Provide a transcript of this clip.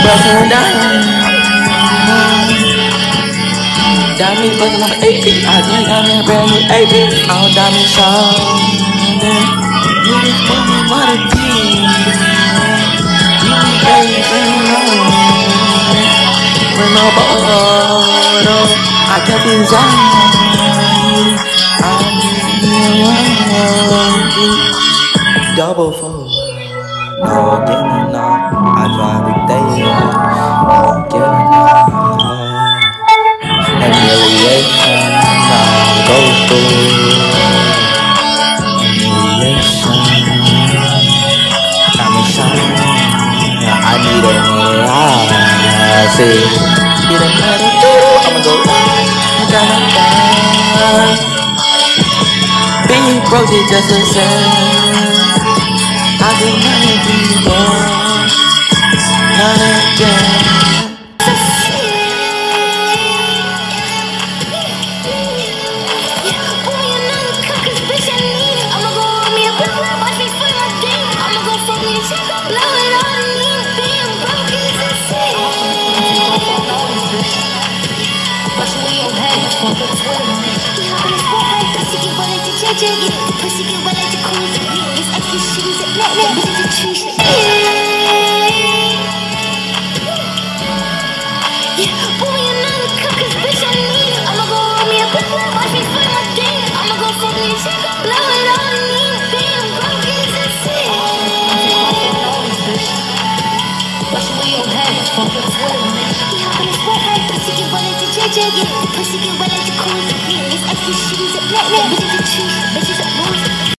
bustin' diamonds bustin' on my AP. I just got me a brand new AP. All diamond shining. Niggas want me wanna be. You be crazy, when no bottle, I kept anxiety. I'm double fold. No, get me now. I drive it daily. No, get me now. Humiliation, now go through. Humiliation, got me shining. I need a minute. I see. Get a minute. I'ma go down. Being broke is just a sin. I can never be born, not again. Pussy get wet like jacuzzi. It's extra shoes and black bitches and trees. Yeah, boy, another cup, cause bitch, I need it. I'ma go roll me a big one, watch me fuck my dick. I'ma go fuck me a chick, blow it on me. Damn, broke is a sick. Brush away your head, fuck your Twitter, man. Yeah, but it's wet like pussy get wet like the JJ. Yeah, pussy get wet like jacuzzi. It's extra shoes and black bitches and trees. Bitches are